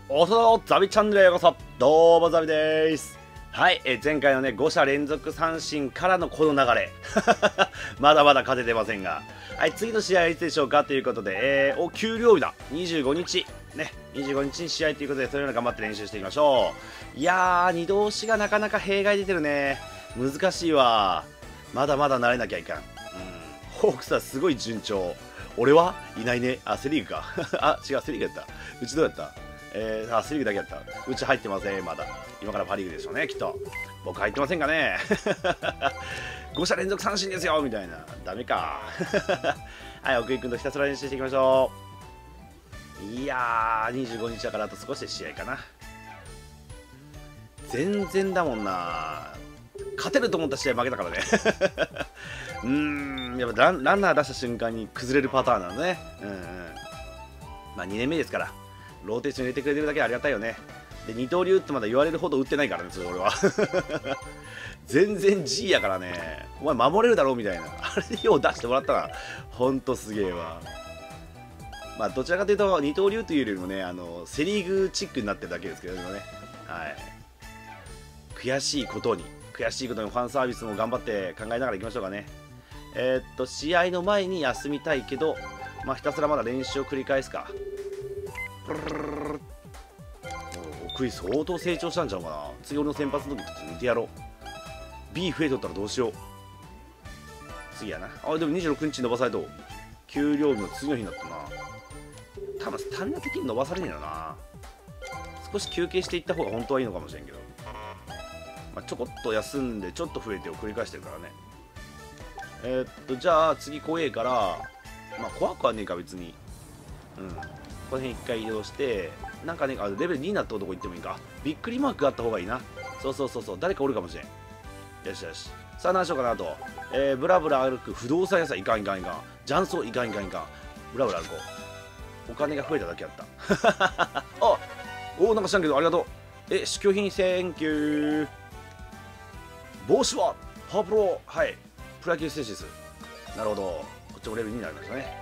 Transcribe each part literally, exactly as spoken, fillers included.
おそろザビチャンネルへようこそ。どうもザビです。はい、え前回のねご者連続三振からのこの流れまだまだ勝ててませんが、はい、次の試合はいつでしょうかということで、えー、お給料日だにじゅうごにちね、にじゅうごにちに試合ということで、それより頑張って練習していきましょう。いやー、二度押しがなかなか弊害出てるね。難しいわ。まだまだ慣れなきゃいかん。うん、ホークスはすごい順調。俺はいないね。あ、セリーグかあ、違う、セリーグやった。うちどうやった？えー、あ、セリーグだけやった。うち入ってません、まだ。今からパ・リーグでしょうね、きっと。僕入ってませんかねご者連続三振ですよみたいな。ダメかはい、奥井君とひたすら練習していきましょう。いやー、にじゅうごにちだからあと少しで試合かな。全然だもんな。勝てると思った試合負けたからねうーん、やっぱランランナー出した瞬間に崩れるパターンなのね。うんうん。まあにねんめですから、ローテーション入れてくれてるだけありがたいよね。で、二刀流ってまだ言われるほど打ってないからね、それ俺は全然 G やからね。お前守れるだろうみたいな。あれでよう出してもらったな。ほんとすげえわ。まあどちらかというと二刀流というよりもね、あのセ・リーグチックになってるだけですけどね。はい。悔しいことに。悔しいことにファンサービスも頑張って考えながらいきましょうかね。えー、っと試合の前に休みたいけど、まあ、ひたすらまだ練習を繰り返すか。奥井相当成長したんちゃうかな。次俺の先発の時と見てやろう。 B 増えとったらどうしよう。次やな。あ、でもにじゅうろくにち伸ばされと給料日の次の日になったな。多分スタミナ的に伸ばされねえよな。少し休憩していった方が本当はいいのかもしれんけど、まあ、ちょこっと休んでちょっと増えてを繰り返してるからね。えー、っとじゃあ次怖えから、まあ怖くはねえか別に。うん、この辺一回移動してなんかね、あレベルにになったとこ行ってもいいか。びっくりマークがあった方がいいな。そうそうそうそう、誰かおるかもしれん。よしよし、さあ何しようかなと。えー、ブラブラ歩く不動産屋さんいかんいかんいかん。雀荘いかんいかんいかん。ブラブラ歩こう。お金が増えただけやったあおお、なんかしたんけどありがとう。え、試供品センキュー。帽子はパワープロ、はい、プロ野球選手です。なるほど、こっちもレベルにになりましたね。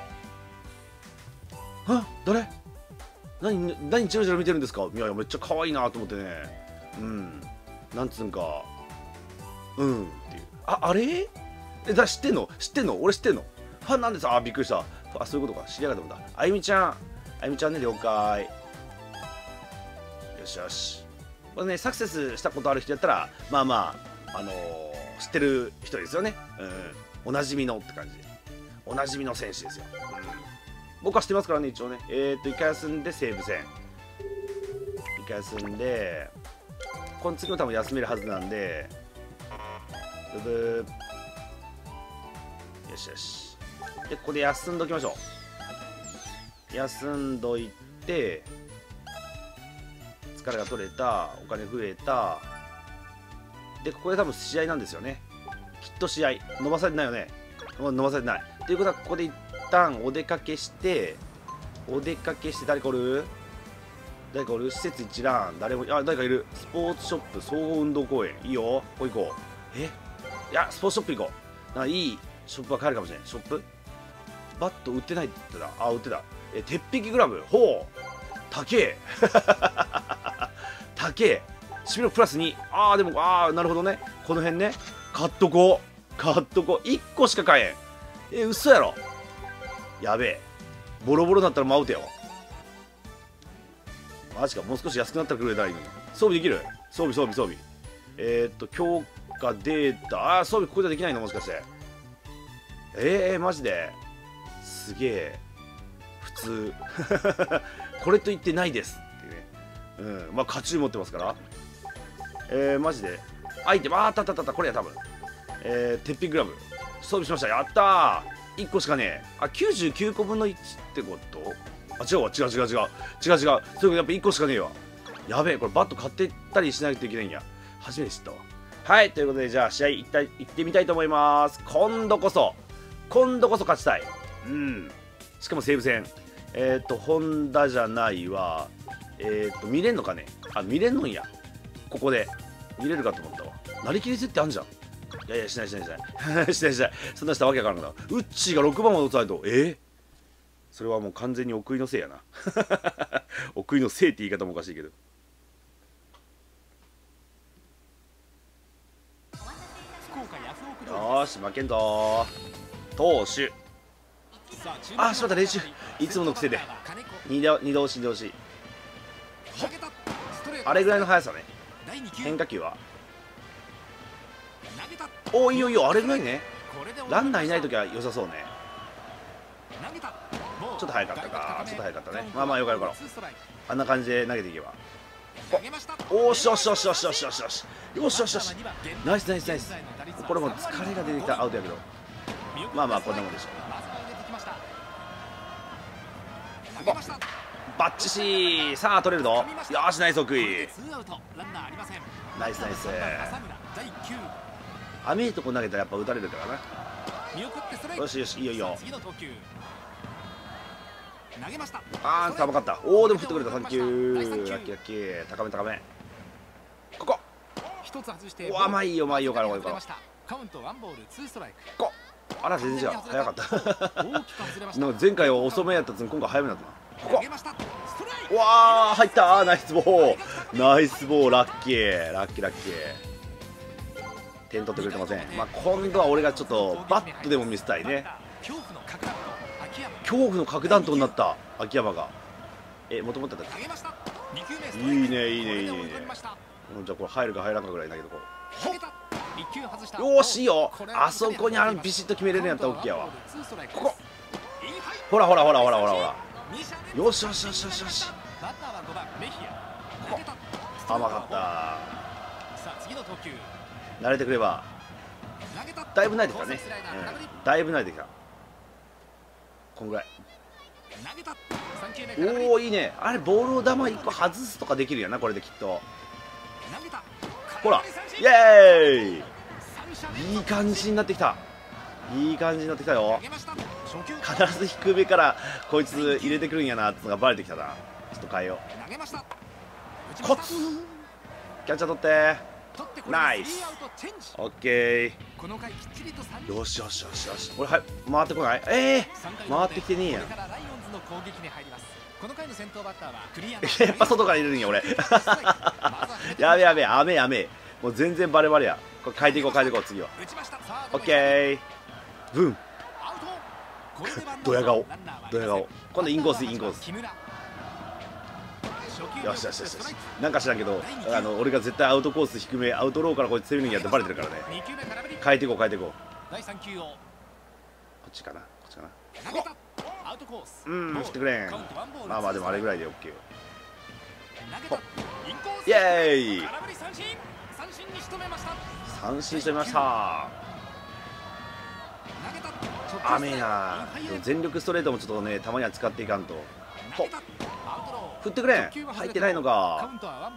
は誰何何チラチラ見てるんですか。いやいや、めっちゃ可愛いなと思ってね。うん、なんつうんか、うんっていう。あ、あれえ、だ知ってんの知ってんの俺知ってんのファンなんです。あ、びっくりした。あ、そういうことか。知り合いかと思った。あゆみちゃん、あゆみちゃんね、了解。よしよし。これね、サクセスしたことある人やったら、まあまあ、あのー、知ってる人ですよね。うん、おなじみのって感じで。おなじみの選手ですよ。うん、僕は知ってますからね、一応ね。えー、っと、一回休んで西武戦。一回休んで、この次も多分休めるはずなんで、ブブー。よしよし。で、ここで休んどきましょう。休んどいて、疲れが取れた、お金増えた。で、ここで多分試合なんですよね。きっと試合。伸ばされてないよね。伸ばされてない。ということは、ここで一旦お出かけして、お出かけして、誰かおる誰かおる施設一覧。誰も、あ、誰かいる。スポーツショップ、総合運動公園。いいよ。ここ行こう。えいや、スポーツショップ行こう。なんかいいショップが買えるかもしれない。ショップバット売ってないって言ったら、あ、売ってた。え、鉄壁グラブ。ほう。高え。高え。シミロプラスに。ああ、でも、ああ、なるほどね。この辺ね。買っとこう。買っとこう。いっこしか買えん。え、嘘やろ。やべえ。ボロボロになったらマウトやわ。マジか。もう少し安くなったらくれたらいいのに。装備できる？装備、装備、装備。えー、っと、強化データ。ああ、装備ここじゃできないのもしかして。ええー、マジですげえ。普通。これと言ってないですっていうね。うん。まあ、勝ち持ってますから。えー、マジで。アイテム、あー、あったあったあった、これや、多分。えー、鉄壁グラブ。装備しました。やったー !いっ 個しかねえ。あ、きゅうじゅうきゅうこぶのいちってことあ、違うわ、違う違う違う。違う違う。そういうことやっぱいっこしかねえわ。やべえ、これバット買っていったりしないといけないんや。初めて知ったわ。はい、ということで、じゃあ、試合行った行ってみたいと思います。今度こそ、今度こそ勝ちたい。うん。しかも西武戦。えっと、ホンダじゃないわ。えっと、見れんのかねあ、見れんのんや。ここで。見れるかと思ったわ。なりきり設定あんじゃん。いやいや、しないしないしない。しないしない。そんなしたわけわからんかった。ウッチーがろくばんを落とさないと。えー、 それはもう完全に奥井のせいやな奥井のせいって言い方もおかしいけど。よーし負けんぞー投手。あーしまった練習いつもの癖で二度二度押し二度押し。あれぐらいの速さね。変化球はおおいいよいいよあれぐらいね。ランナーいない時は良さそうね。ちょっと速かったかちょっと速かったね。まあまあよかろうよかろう。あんな感じで投げていけば。おーしよしよしよしよしよしよしよしよしよしナイスナイスナイス。これも疲れが出てきたアウトやけどまあまあこんなもんでしょう。バッチシーさあ取れるぞ。よしナイス奥井ナイスナイス。甘いとこ投げたらやっぱ打たれるからな。よしよしいいよいいよ。あー、高かった。おお、でも振ってくれた。サンキュー。ラッキーラッキー。高め高め。ここ。うわ、まあいいよ、まあいいよ、からこれから。こあら、全然早かった。なんか前回は遅めやったつに今回早めになったな。ここ。うわー、入ったナイスボーナイスボーラッキー。ラッキーラッキー。点取ってくれてません。まあ今度は俺がちょっとバットでも見せたいね。恐怖の核弾頭になった秋山が。え、もともとだったっけ。いいねいいねいいねいいね。じゃあこれ入るか入らんかぐらいだけどこう。よーしいいよ。あそこにあのビシッと決めれるんやったら OK やわ。ここほらほらほらほらほらほら。よしよしよしよしよし。ここ甘かった。慣れてくればだいぶ慣れてきたね、うん、だいぶ慣れてきた。こんぐらい。おおいいね。あれボールを球いっこ外すとかできるやなこれできっと。ほらイエーイ。いい感じになってきた。いい感じになってきたよ。必ず低めからこいつ入れてくるんやなってのがバレてきたな。ちょっと変えよう。コツキャッチャー取ってナイスオッケー。よしよしよしよし。俺はい回ってこない。ええー、回ってきてねえやん。やっぱ外から入れるんや俺やべやべ雨雨もう全然バレバレや。これ変えていこう変えていこう次は。オッケーブンドヤ顔ドヤ顔。今度インコースインコース。よしよしよしよし。なんか知らんけどあの俺が絶対アウトコース低めアウトローからこいつ攻めるんやってバレてるからね。変えていこう変えていこう。こっちかなこっちかな。うん振ってくれん。まあまあでもあれぐらいで OK よ。イエーイ三振しとめました。雨やな。全力ストレートもちょっとねたまには使っていかんと。振ってくれん。入ってないのか。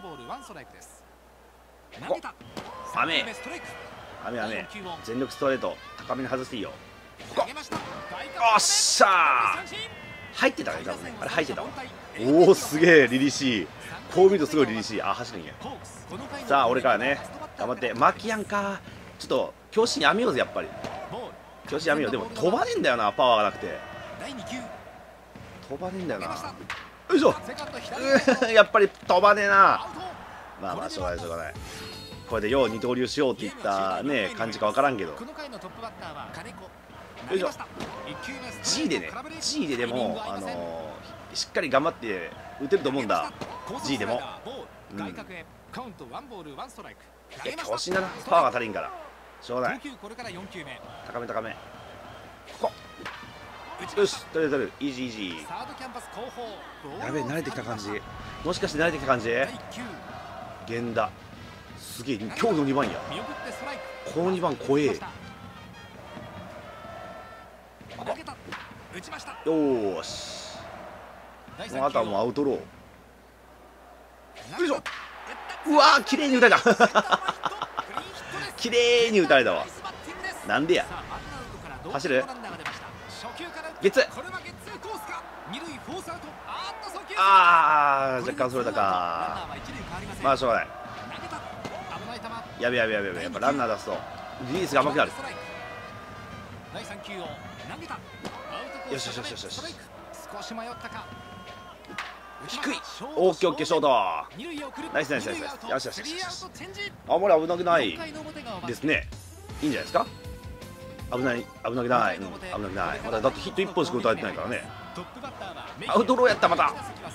雨雨雨全力ストレート高めに外していいよ。ここおっしゃー入ってたね多分ね。あれ入ってたわ。おおすげえ凛々しい。こう見るとすごい凛々しい。あ走るんや。さあ俺からね頑張って巻きやんか。ちょっと強振やめようぜやっぱり。強振やめよう。でも飛ばねえんだよなパワーがなくて。飛ばねえんだよな。よいしょやっぱり飛ばねえな。まあまあしょうがないしょうがない。これでよう二刀流しようっていったね感じか分からんけど。よいしょ G でね G ででもあのー、しっかり頑張って打てると思うんだ G でも。うん、いや強振だなパワーが足りんからしょうがない。高め高めここよし取れる取れるイージーイージー。やべえ慣れてきた感じ。もしかして慣れてきた感じ。源田すげえ今日のにばんや。このにばん怖え。ここよーしもうあとはもうアウトロー。よいしょうわー綺麗に打たれた綺麗に打たれたわ。なんでや走るゲッツー。あー若干それたか。まあしょうがない。やべやべやべやべやっぱランナー出すとリリースが甘くなる。よしよしよしよしよし低い。オッケーオッケー、ショート。ナイスナイスナイスナイス。よしよしよしよし。あまり危なくないですね。いいんじゃないですか。危ない危なくない、うん、危なくない。まだだってヒットいっぽんしか打たれてないからね。アウトローやった。また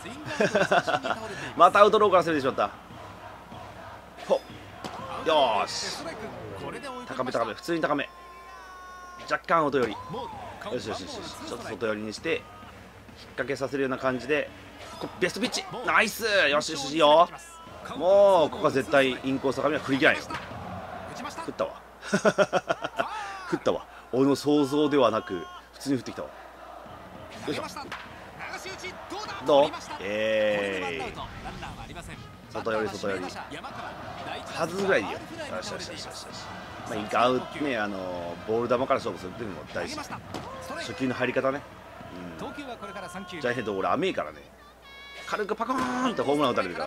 またアウトローから攻めてしまった。ほっ、よーし、高め高め、普通に高め、若干音寄り。よしよしよしよし、ちょっと外寄りにして引っ掛けさせるような感じで、こベストピッチ、ナイス。よしよしよし、いいよ。もうここは絶対インコース高めは振り切らないよ。振ったわ振ったわ。俺の想像ではなく普通に振ってきたわ。よいしょ。どう？えー外寄り外寄り外すぐらいでいいよ。よしよしよしよしよし。まあいいか、ね、あのボール球から勝負するっていうのも大事。初球の入り方ね。うん、ジャイヘッド俺甘いからね、軽くパコーンってホームラン打たれるから、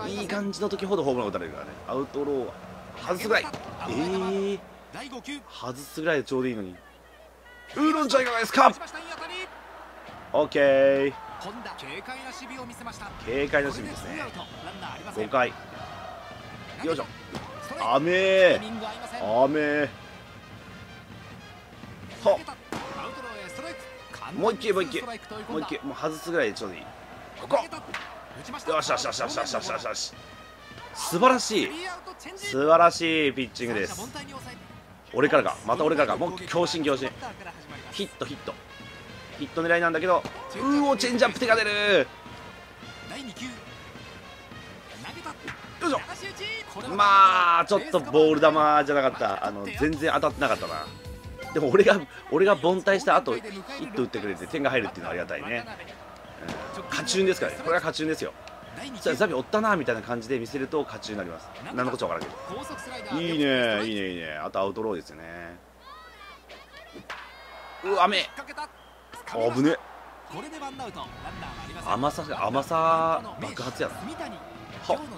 いい感じの時ほどホームラン打たれるからね。アウトロー外すぐらい、えー、外すぐらいでちょうどいいのに。ウーロン茶いかがですか。オッケー、軽快な守備ですね。ごかい、よいしょ。あめーあめー、はっ、もう一球もう一球もう一球、もう外すぐらいでちょうどいい。ここ、よしよしよしよしよしよしよしよし、素晴らしい素晴らしいピッチングです。俺からか、また俺からか、もう強振強振、ヒットヒットヒット狙いなんだけど、うお、チェンジアップ手が出る。よいしょ。まあちょっとボール球じゃなかった。あの全然当たってなかったな。でも俺が俺が凡退した後ヒット打ってくれて点が入るっていうのはありがたいね。うん、勝ち運ですからね。これが勝ち運ですよ。さあザビおったなみたいな感じで見せると勝ちになります。何のこっちゃ分からんけど、いいねいいねいいね。あとアウトローですよね。うわ、雨危ね。甘さ甘さ爆発やな。はっ、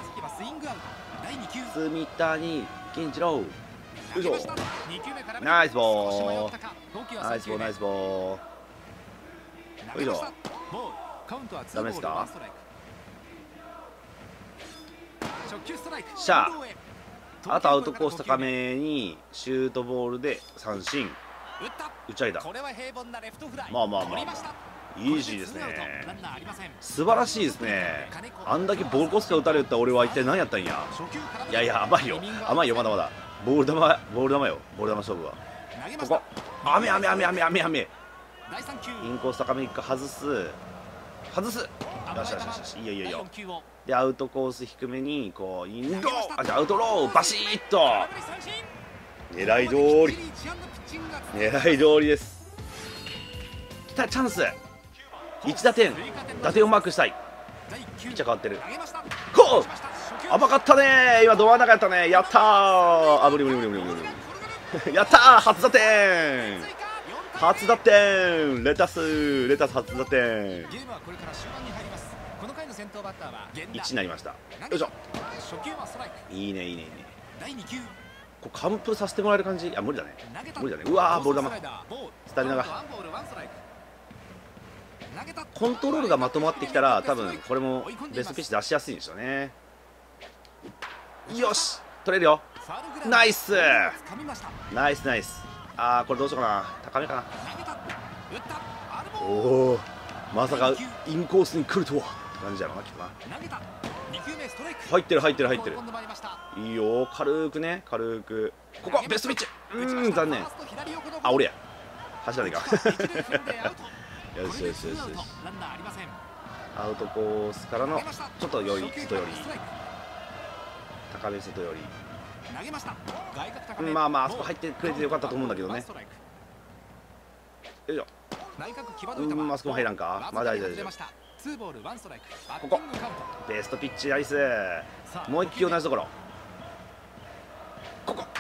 住谷健一郎、よいしょ。ナイスボーナイスボーナイスボー、よいしょ。ダメですか。しゃあ、あとアウトコース高めにシュートボールで三振、打ち上げた。まあまあまあ、まあ、イージーですね。素晴らしいですね。あんだけボールコースが打たれた俺は一体何やったんや。いやいや、甘いよ甘いよ、まだまだボール球ボール球よ、ボール球勝負は。ここ雨雨雨雨雨雨、インコース高めに一回外す外す。よしよしよし、いいよいいよいいよ。でアウトコース低めにこうインド、あ、じゃあアウトローバシッと狙い通り狙い通りです。来たチャンス、いち打点打点をマークしたい。ピッチャー変わってる。ほう、甘かったね今、ドア中やったね。やったー、あ、無理無理無理無理無理やったー、初打点初打点、レタスレタス初打点、いちになりました。よいしょ。いいねいいねいいね。こう完封させてもらえる感じ。いや無理だね無理だね。うわー、ボール球スタミナが、コントロールがまとまってきたら多分これもベストピッチ出しやすいんでしょうね。よし、取れるよ。ナイスナイスナイス。あー、これどうしようかな、高めかな。おお、まさかインコースに来るとはって感じやろな、きっとな。入ってる入ってる入ってる。いいよ、軽くね軽く。ここベストピッチ、うーん残念。あ、俺や走らないかよしよしよしよし。アウトコースからのちょっとより外寄り、高め外寄り。まあまああそこ入ってくれてよかったと思うんだけどね。よいしょ。うん、あそこも入らんか。まあ大丈夫大丈夫。ここベストピッチナイス。もう一球同じところ。ここ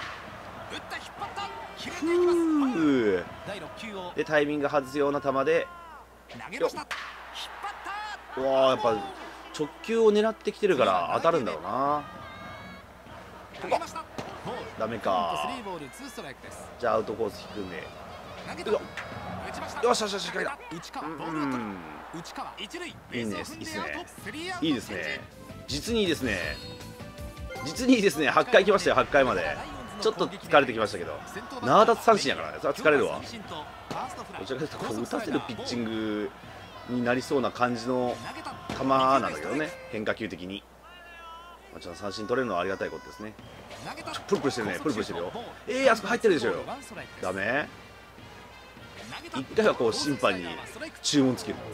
ふうでタイミング外すような球で、よっ、うわー、やっぱ直球を狙ってきてるから当たるんだろうな。ここダメか。じゃあアウトコース引くんで、 よしよしよし、かいだ。うん、いいね、いいですね、いいですね、実にいいですね、実にいいですね。はちかい来ましたよ、はちかいまで。ちょっと疲れてきましたけど、なな奪三振やからね、それは疲れるわ。どちらかというとこう打たせるピッチングになりそうな感じの球なんだけどね、変化球的に。まあ、ちょっと三振取れるのはありがたいことですね。ちょプルプルしてるね、プルプルしてるよ。えー、あそこ入ってるでしょよ。ダメ。一回はこう審判に注文つける。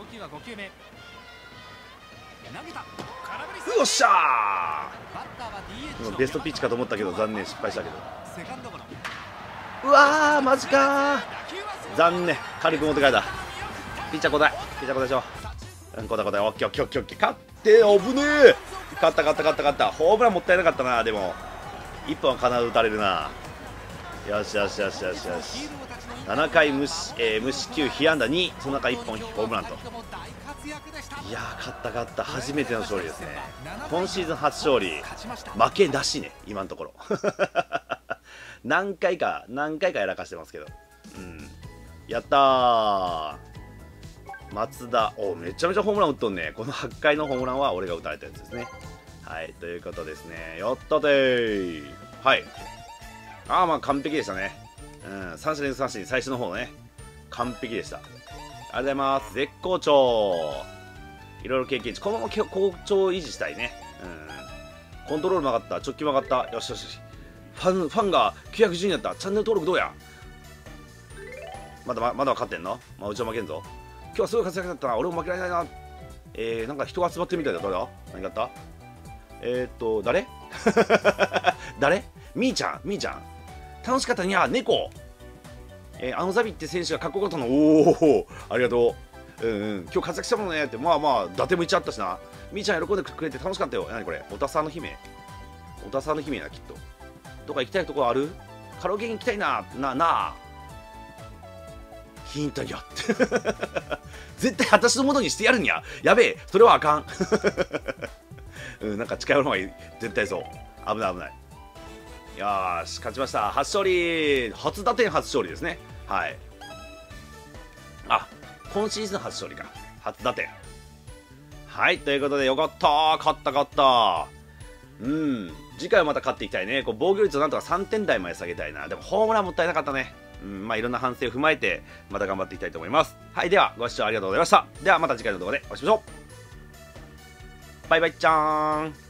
よっしゃー、ベストピッチかと思ったけど残念、失敗したけど。うわー、マジかー、残念、軽く持って帰った。ピッチャー交代、ピッチャー交代しよう。うん、交代交代、オッケーオッケーオッケーオッケー、勝って危ねえ、勝った勝った勝った勝った。ホームランもったいなかったな。でもいっぽんは必ず打たれるな。よしよしよしよしよし、ななかい無四、えー、無四球被安打に、その中いっぽんホームランと。いやー、勝った勝った、初めての勝利ですね。今シーズン初勝利、負けなしね、今のところ。何回か何回かやらかしてますけど、うん、やったー。松田、おめちゃめちゃホームラン打っとんね。このはちかいのホームランは俺が打たれたやつですね。はい、ということですね。やったでー。はい、ああ、まあ完璧でしたね。うん、さんしん連続三振、最初の方ね、完璧でした。ありがとうございます。絶好調。いろいろ経験値、このまま好調を維持したいね。うん、コントロール曲がった、直球曲がった。よしよしよし。ファン、ファンがきゅうひゃくじゅうになった。チャンネル登録どうや。まだままだ勝ってんの。まあ、うちは負けんぞ。今日はすごい活躍だったな。俺も負けられないな。えー、なんか人が集まってるみたいだ。誰だ。何があった。えー、っと、誰誰。みーちゃん、みーちゃん。楽しかったにゃ、猫。えー、あのザビって選手がかっこよかったの。おお、ありがとう。うんうん、今日活躍したもんねって。まあまあ、伊達も言っちゃったしな。みーちゃん喜んでくれて楽しかったよ。何これ。おたさんの姫。おたさんの姫やな、きっと。どっか行きたいところある。カラオケに行きたいな。な、なあ。ヒントよ。絶対私のものにしてやるんや。やべえ、それはあかん。うん、なんか近寄る方がいい。絶対そう。危ない危ない。よーし、勝ちました。初勝利。初打点初勝利ですね。はい。あ、今シーズン初勝利か。初打点。はい、ということで、よかったー。勝った勝った。うん。次回はまた勝っていきたいね。こう防御率をなんとかさんてん台まで下げたいな。でもホームランもったいなかったね。うん、まあいろんな反省を踏まえて、また頑張っていきたいと思います。はい、ではご視聴ありがとうございました。ではまた次回の動画でお会いしましょう。バイバイちゃーん。